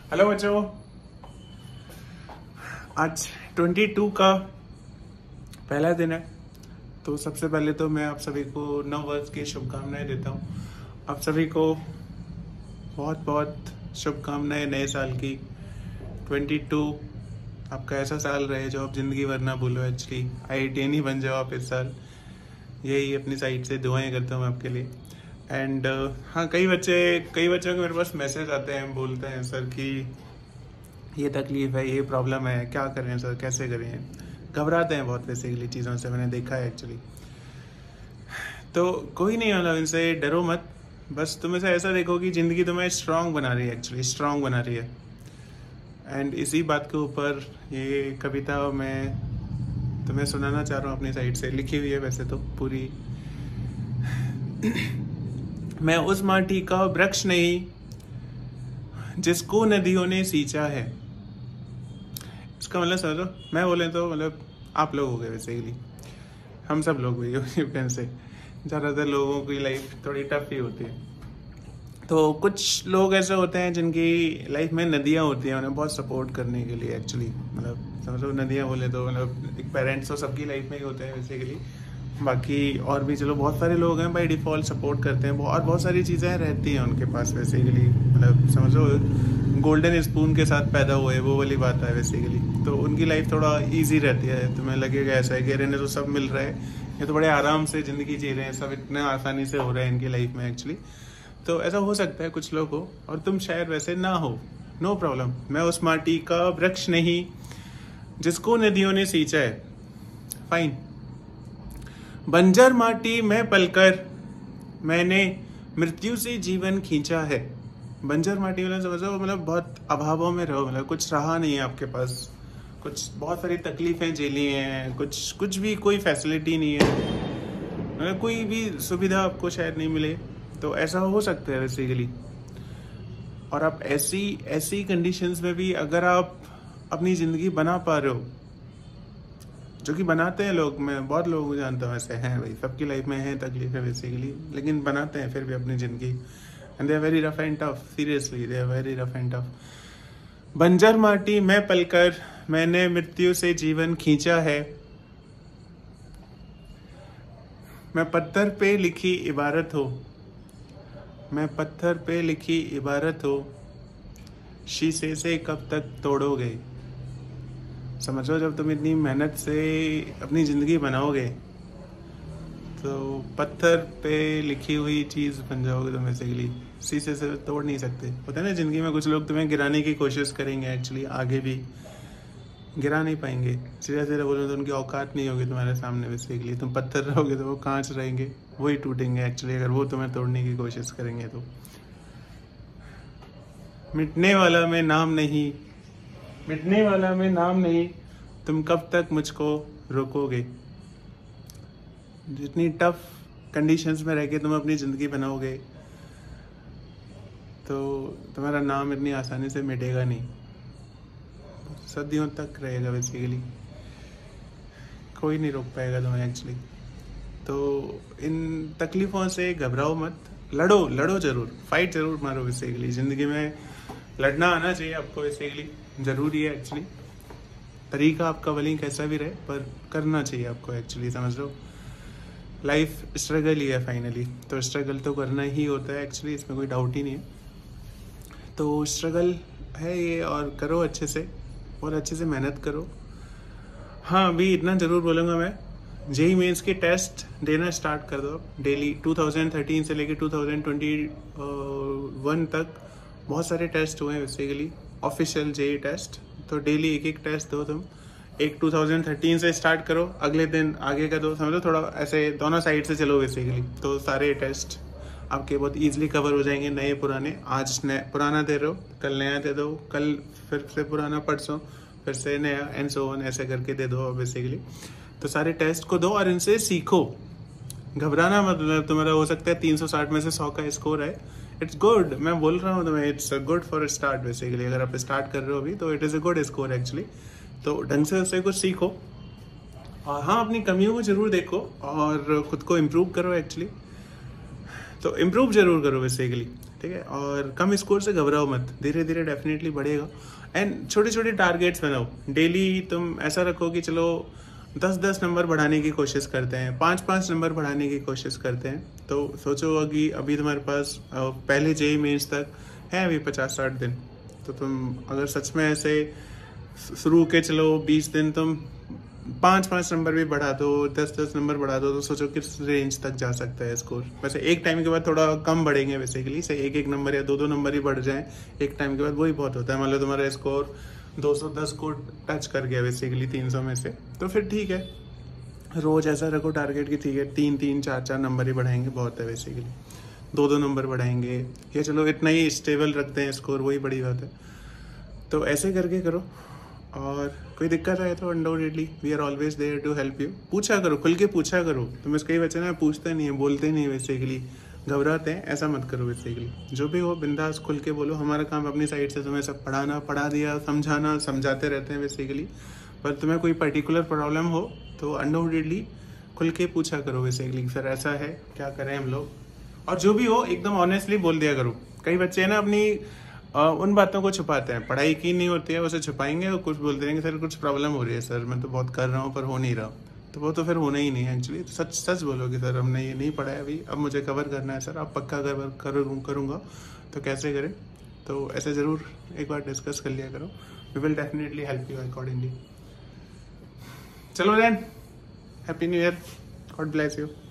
Hello बच्चों, आज 22 का पहला दिन है। तो सबसे पहले तो मैं आप सभी को नव वर्ष की शुभकामनाएं देता हूँ। आप सभी को बहुत बहुत शुभकामनाएं नए साल की। 22 आपका ऐसा साल रहे जो आप जिंदगी भर ना भूलो। एक्चुअली IITian ही बन जाओ आप इस साल, यही अपनी साइड से दुआएं करता हूँ आपके लिए। एंड हाँ, कई बच्चों के मेरे पास मैसेज आते हैं, बोलते हैं सर कि ये तकलीफ है, ये प्रॉब्लम है, क्या करें सर, कैसे करें। घबराते हैं बहुत बेसिकली चीज़ों से, मैंने देखा है एक्चुअली। तो कोई नहीं, मतलब इनसे डरो मत। बस तुम इसे ऐसा देखो कि ज़िंदगी तुम्हें स्ट्रांग बना रही है, एक्चुअली स्ट्रांग बना रही है। एंड इसी बात के ऊपर ये कविता मैं तुम्हें सुनाना चाह रहा हूँ अपनी साइड से। लिखी हुई है वैसे तो पूरी। मैं उस माटी का वृक्ष नहीं जिसको नदियों ने सींचा है। इसका मतलब समझो, मैं बोले तो मतलब आप लोग हो गए बेसिकली, हम सब लोग हुए यू कैन से। ज़्यादातर लोगों की लाइफ थोड़ी टफ ही होती है। तो कुछ लोग ऐसे होते हैं जिनकी लाइफ में नदियाँ होती हैं, उन्हें बहुत सपोर्ट करने के लिए। एक्चुअली मतलब समझो, नदियाँ बोले तो मतलब एक पेरेंट्स तो सबकी लाइफ में ही होते हैं बेसिकली। बाकी और भी चलो बहुत सारे लोग हैं बाय डिफ़ॉल्ट सपोर्ट करते हैं, और बहुत सारी चीज़ें रहती हैं उनके पास बेसिकली। मतलब समझो गोल्डन स्पून के साथ पैदा हुए, वो वाली बात है बेसिकली। तो उनकी लाइफ थोड़ा इजी रहती है। तुम्हें लगेगा ऐसा है कि इन्हें तो सब मिल रहा है, ये तो बड़े आराम से ज़िंदगी जी रहे हैं, सब इतने आसानी से हो रहा है इनकी लाइफ में एक्चुअली। तो ऐसा हो सकता है कुछ लोग हो, और तुम शायद वैसे ना हो। No problem. मैं उस माटी का वृक्ष नहीं जिसको नदियों ने सींचा है। फाइन। बंजर माटी में पलकर मैंने मृत्यु से जीवन खींचा है। बंजर माटी वाला समझो, मतलब बहुत अभावों में रहो, मतलब कुछ रहा नहीं है आपके पास, कुछ बहुत सारी तकलीफें झेली हैं, कुछ भी कोई फैसिलिटी नहीं है, मतलब कोई भी सुविधा आपको शायद नहीं मिले। तो ऐसा हो सकता है बेसिकली। और आप ऐसी कंडीशंस में भी अगर आप अपनी ज़िंदगी बना पा रहे हो, जो कि बनाते हैं लोग, मैं बहुत लोगों को जानता हूँ ऐसे हैं भाई, सबकी लाइफ में है तकलीफें बेसिकली, लेकिन बनाते हैं फिर भी अपनी ज़िंदगी। And they are very rough and tough, seriously they are very rough and tough. बंजर माटी में पलकर मैंने मृत्यु से जीवन खींचा है। मैं पत्थर पे लिखी इबारत हो, मैं पत्थर पे लिखी इबारत हो, शीशे से कब तक तोड़ोगे। समझो, जब तुम इतनी मेहनत से अपनी ज़िंदगी बनाओगे तो पत्थर पे लिखी हुई चीज़ बन जाओगे तुम बेसिकली। शीशे से तोड़ नहीं सकते। होता है ना ज़िंदगी में, कुछ लोग तुम्हें गिराने की कोशिश करेंगे, एक्चुअली आगे भी गिरा नहीं पाएंगे। सीधा सीधा बोलो तो उनकी औकात नहीं होगी तुम्हारे सामने बेसिकली। तुम पत्थर रहोगे तो वो कांच रहेंगे, वही टूटेंगे एक्चुअली, अगर वो तुम्हें तोड़ने की कोशिश करेंगे तो। मिटने वाला मैं नाम नहीं, मिटने वाला मैं नाम नहीं, तुम कब तक मुझको रोकोगे। जितनी टफ कंडीशंस में रह के तुम अपनी ज़िंदगी बनाओगे तो तुम्हारा नाम इतनी आसानी से मिटेगा नहीं, सदियों तक रहेगा बेसिकली। कोई नहीं रोक पाएगा तुम्हें एक्चुअली। तो इन तकलीफ़ों से घबराओ मत, लड़ो ज़रूर, फाइट ज़रूर मारो बेसिकली। ज़िंदगी में लड़ना आना चाहिए आपको बेसिकली, ज़रूरी है एक्चुअली। तरीका आपका भले ही कैसा भी रहे, पर करना चाहिए आपको एक्चुअली। समझ लो, लाइफ स्ट्रगल ही है फाइनली, तो स्ट्रगल तो करना ही होता है एक्चुअली, इसमें कोई डाउट ही नहीं है। तो स्ट्रगल है ये, और करो अच्छे से, और अच्छे से मेहनत करो। हाँ, अभी इतना ज़रूर बोलूँगा मैं, जेई मेंस के टेस्ट देना स्टार्ट कर दो डेली। 2013 से लेकर 2021 तक बहुत सारे टेस्ट हुए हैं बेसिकली, ऑफिशियल जेई टेस्ट। तो डेली एक एक टेस्ट दो तुम। एक 2013 से स्टार्ट करो, अगले दिन आगे का दो। समझो, थोड़ा ऐसे दोनों साइड से चलो बेसिकली, तो सारे टेस्ट आपके बहुत इजीली कवर हो जाएंगे। नए पुराने, आज पुराना दे रहे हो, कल नया दे दो, कल फिर से पुराना, परसों फिर से नया, एंड सो ऑन, ऐसे करके दे दो बेसिकली। तो सारे टेस्ट को दो और इनसे सीखो, घबराना मत। मतलब तुम्हारा हो सकता है 360 में से 100 का स्कोर है, इट्स गुड। मैं बोल रहा हूँ तुम्हें, it's good for start basically. अगर आप स्टार्ट कर रहे हो अभी तो it is a good score actually. तो ढंग से उससे कुछ सीखो, और हाँ, अपनी कमियों को जरूर देखो और खुद को इम्प्रूव करो एक्चुअली। तो इम्प्रूव जरूर करो बेसिकली। ठीक है। और कम स्कोर से घबराओ मत, धीरे धीरे डेफिनेटली बढ़ेगा। एंड छोटे छोटे टारगेट्स बनाओ डेली। तुम ऐसा रखो कि चलो 10-10 नंबर बढ़ाने की कोशिश करते हैं, 5-5 नंबर बढ़ाने की कोशिश करते हैं। तो सोचो कि अभी तुम्हारे पास पहले जेईई मेंस तक है अभी 50-60 दिन। तो तुम अगर सच में ऐसे शुरू के चलो 20 दिन तुम 5-5 नंबर भी बढ़ा दो, 10-10 नंबर बढ़ा दो, तो सोचो किस रेंज तक जा सकता है स्कोर। वैसे एक टाइम के बाद थोड़ा कम बढ़ेंगे बेसिकली, से एक नंबर या 2 नंबर ही बढ़ जाए एक टाइम के बाद, वही बहुत होता है। मान लो तुम्हारा स्कोर 210 को टच कर गया बेसिकली 300 में से, तो फिर ठीक है, रोज ऐसा रखो टारगेट की ठीक है 3-3, 4-4 नंबर ही बढ़ाएंगे बहुत है बेसिकली, 2 नंबर बढ़ाएंगे, या चलो इतना ही स्टेबल रखते हैं स्कोर, वही बड़ी बात है। तो ऐसे करके करो। और कोई दिक्कत आए तो undoubtedly we are always there to help you. पूछा करो, खुल के पूछा करो। तुम इसके कई बच्चे ना पूछते नहीं है, बोलते नहीं है बेसिकली, घबराते हैं, ऐसा मत करो बेसिकली। जो भी हो बिंदास खुल के बोलो। हमारा काम अपनी साइड से तुम्हें सब पढ़ाना, पढ़ा दिया, समझाना, समझाते रहते हैं बेसिकली। पर तुम्हें कोई पर्टिकुलर प्रॉब्लम हो तो अनडाउटेडली खुल के पूछा करो बेसिकली, सर ऐसा है, क्या करें हम लोग। और जो भी हो एकदम ऑनेस्टली बोल दिया करो। कई बच्चे ना अपनी उन बातों को छुपाते हैं, पढ़ाई की नहीं होती है उसे छुपाएंगे और कुछ बोलते रहेंगे, सर कुछ प्रॉब्लम हो रही है सर, मैं तो बहुत कर रहा हूँ पर हो नहीं रहा। तो वो तो फिर होना ही नहीं है एक्चुअली। तो सच सच बोलो कि सर हमने ये नहीं पढ़ा है अभी, अब मुझे कवर करना है सर, अब पक्का करूँगा। तो कैसे करें, तो ऐसे ज़रूर एक बार डिस्कस कर लिया करो। We will definitely help you accordingly. चलो then, happy new year, god bless you.